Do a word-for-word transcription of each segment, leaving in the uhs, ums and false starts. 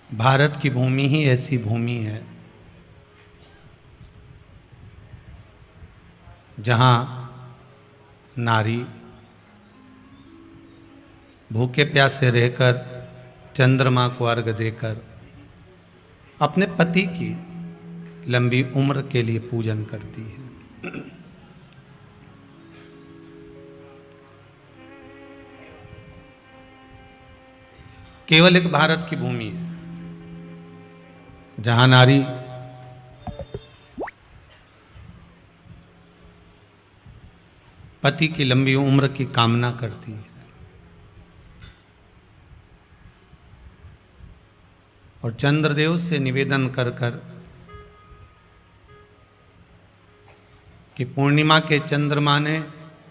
भारत की भूमि ही ऐसी भूमि है जहाँ नारी भूखे प्यासे रहकर चंद्रमा को अर्घ देकर अपने पति की लंबी उम्र के लिए पूजन करती है। केवल एक भारत की भूमि है जहां नारी पति की लंबी उम्र की कामना करती है और चंद्रदेव से निवेदन कर कर कि पूर्णिमा के चंद्रमा ने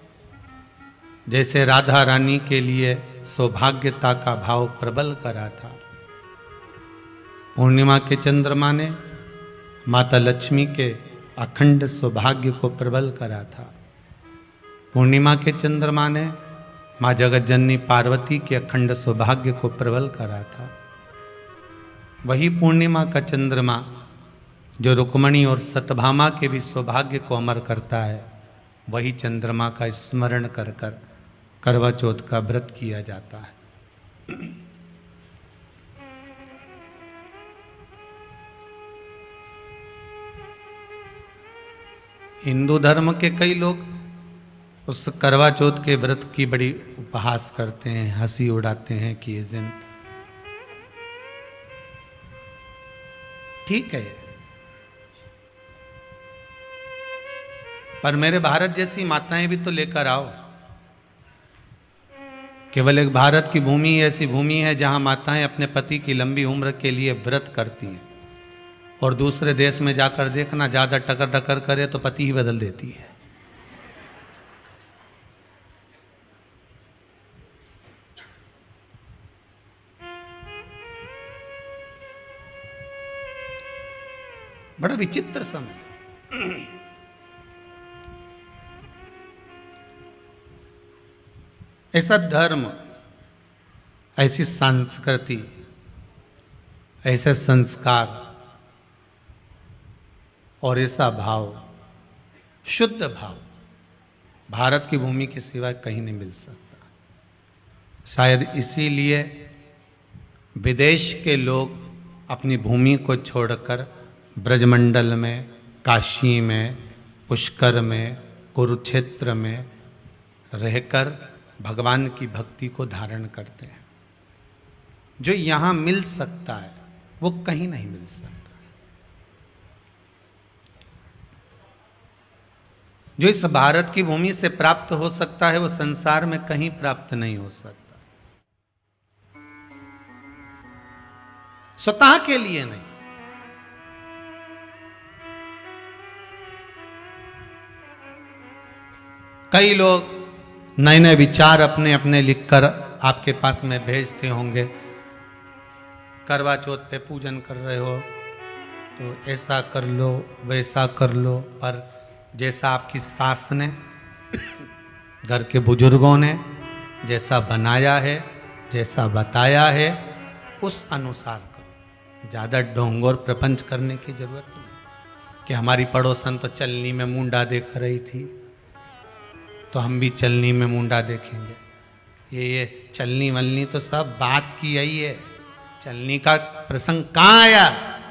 जैसे राधा रानी के लिए सौभाग्यता का भाव प्रबल करा था, पूर्णिमा के चंद्रमा ने माता लक्ष्मी के अखंड सौभाग्य को प्रबल करा था। पूर्णिमा के चंद्रमा ने माँ जगत जननी पार्वती के अखंड सौभाग्य को प्रबल करा था। वही पूर्णिमा का चंद्रमा जो रुक्मणी और सतभामा के भी सौभाग्य को अमर करता है, वही चंद्रमा का स्मरण कर कर करवा चौथ का व्रत किया जाता है। हिंदू धर्म के कई लोग उस करवा चौथ के व्रत की बड़ी उपहास करते हैं, हंसी उड़ाते हैं कि इस दिन ठीक है, पर मेरे भारत जैसी माताएं भी तो लेकर आओ। केवल एक भारत की भूमि ऐसी भूमि है जहां माताएं अपने पति की लंबी उम्र के लिए व्रत करती हैं और दूसरे देश में जाकर देखना, ज्यादा टकर टकर करे तो पति ही बदल देती है। बड़ा विचित्र समय। ऐसा धर्म, ऐसी संस्कृति, ऐसे संस्कार और ऐसा भाव, शुद्ध भाव भारत की भूमि के सिवा कहीं नहीं मिल सकता। शायद इसीलिए विदेश के लोग अपनी भूमि को छोड़कर ब्रजमंडल में, काशी में, पुष्कर में, कुरुक्षेत्र में रहकर भगवान की भक्ति को धारण करते हैं। जो यहाँ मिल सकता है वो कहीं नहीं मिल सकता। जो इस भारत की भूमि से प्राप्त हो सकता है वो संसार में कहीं प्राप्त नहीं हो सकता। स्वतः के लिए नहीं, कई लोग नए नए विचार अपने अपने लिखकर आपके पास में भेजते होंगे। करवा चौथ पे पूजन कर रहे हो तो ऐसा कर लो, वैसा कर लो, पर जैसा आपकी सास ने, घर के बुजुर्गों ने जैसा बनाया है, जैसा बताया है, उस अनुसार करो। ज़्यादा ढोंग और प्रपंच करने की जरूरत नहीं कि हमारी पड़ोसन तो चलनी में मुंडा देख रही थी तो हम भी चलनी में मुंडा देखेंगे। ये ये चलनी वलनी तो सब बात की यही है। चलनी का प्रसंग कहाँ आया?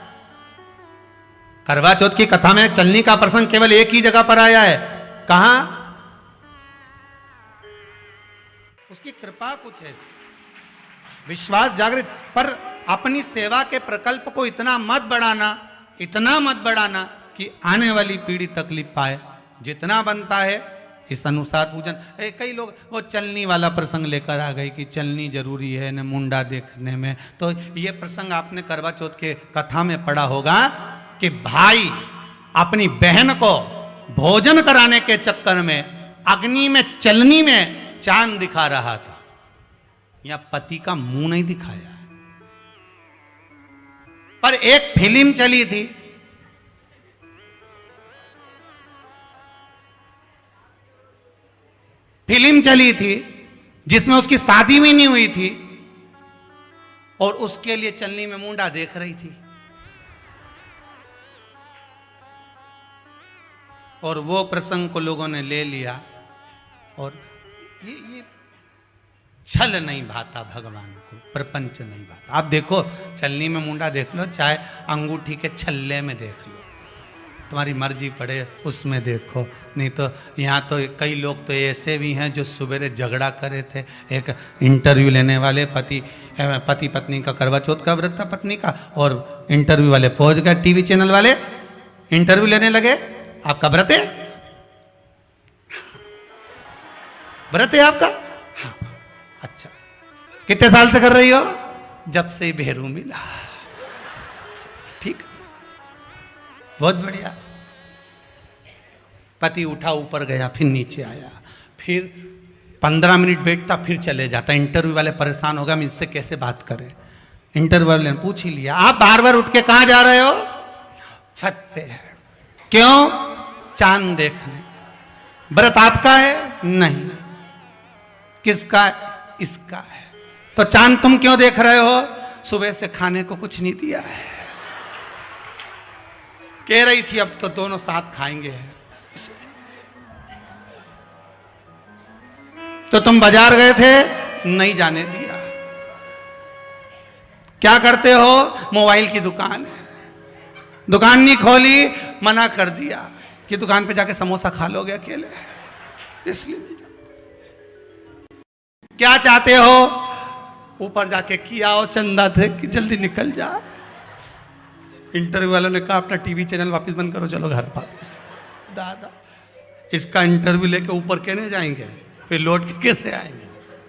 करवा चौथ की कथा में चलनी का प्रसंग केवल एक ही जगह पर आया है। कहाँ? उसकी कृपा कुछ है, विश्वास जागृत। पर अपनी सेवा के प्रकल्प को इतना मत बढ़ाना, इतना मत बढ़ाना कि आने वाली पीढ़ी तकलीफ पाए। जितना बनता है इस अनुसार पूजन। ए, कई लोग वो चलनी वाला प्रसंग लेकर आ गए कि चलनी जरूरी है न मुंडा देखने में। तो ये प्रसंग आपने करवा चौथ के कथा में पढ़ा होगा कि भाई अपनी बहन को भोजन कराने के चक्कर में अग्नि में, चलनी में चांद दिखा रहा था। या पति का मुंह नहीं दिखाया, पर एक फिल्म चली थी, फिल्म चली थी जिसमें उसकी शादी भी नहीं हुई थी और उसके लिए चलनी में मुंडा देख रही थी। और वो प्रसंग को लोगों ने ले लिया और ये ये छल नहीं भाता भगवान को, प्रपंच नहीं भाता। आप देखो चलनी में मुंडा देख लो, चाहे अंगूठी के छल्ले में देख लो, तुम्हारी मर्जी पड़े उसमें देखो। नहीं तो यहाँ तो कई लोग तो ऐसे भी हैं जो सवेरे झगड़ा करे थे। एक इंटरव्यू लेने वाले पति पति पत्नी का करवा चौथ का व्रत था पत्नी का, और इंटरव्यू वाले पहुंच गए, टीवी चैनल वाले इंटरव्यू लेने लगे, आपका व्रत है, व्रत है आपका, हाँ अच्छा, कितने साल से कर रही हो, जब से भेरू मिला, ठीक, बहुत बढ़िया। पति उठा ऊपर गया, फिर नीचे आया, फिर पंद्रह मिनट बैठता, फिर चले जाता। इंटरव्यू वाले परेशान हो गए, हम इससे कैसे बात करें। इंटरव्यू वाले ने पूछ ही लिया, आप बार बार उठ के कहां जा रहे हो, छत पे है, क्यों, चांद देखने। व्रत आपका है, नहीं, किसका है, इसका है। तो चांद तुम क्यों देख रहे हो, सुबह से खाने को कुछ नहीं दिया है, कह रही थी अब तो दोनों साथ खाएंगे। तो तुम बाजार गए थे, नहीं जाने दिया। क्या करते हो, मोबाइल की दुकान है, दुकान नहीं खोली, मना कर दिया कि दुकान पे जाके समोसा खा लोगे अकेले, इसलिए। क्या चाहते हो, ऊपर जाके किया हो चंदा थे कि जल्दी निकल जा। इंटरव्यू वालों ने कहा अपना टीवी चैनल वापस बंद करो, चलो घर वापस। दादा इसका इंटरव्यू लेके ऊपर कहने जाएंगे, फिर लौट के कैसे आएंगे।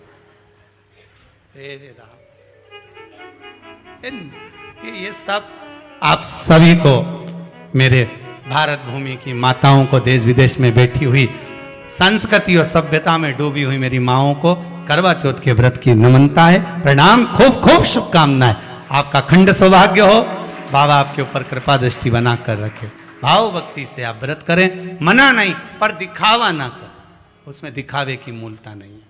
ये ये सब आप सभी को, मेरे भारत भूमि की माताओं को, देश विदेश में बैठी हुई संस्कृति और सभ्यता में डूबी हुई मेरी माओं को करवा चौथ के व्रत की नमनता है, प्रणाम, खूब खूब शुभकामनाएं। आपका खंड सौभाग्य हो, बाबा आपके ऊपर कृपा दृष्टि बना कर रखे। भाव भक्ति से आप व्रत करें, मना नहीं, पर दिखावा ना कर, उसमें दिखावे की मूलता नहीं है।